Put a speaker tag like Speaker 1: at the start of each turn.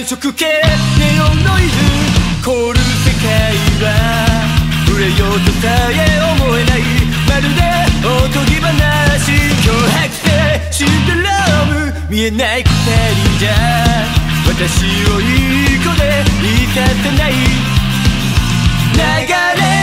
Speaker 1: 暖色系ネオンノイズ凍る世界は触れようとさえ思えないまるでおとぎ話脅迫性シンデレラム見えない二人じゃ私をいい子でいいかせない流れ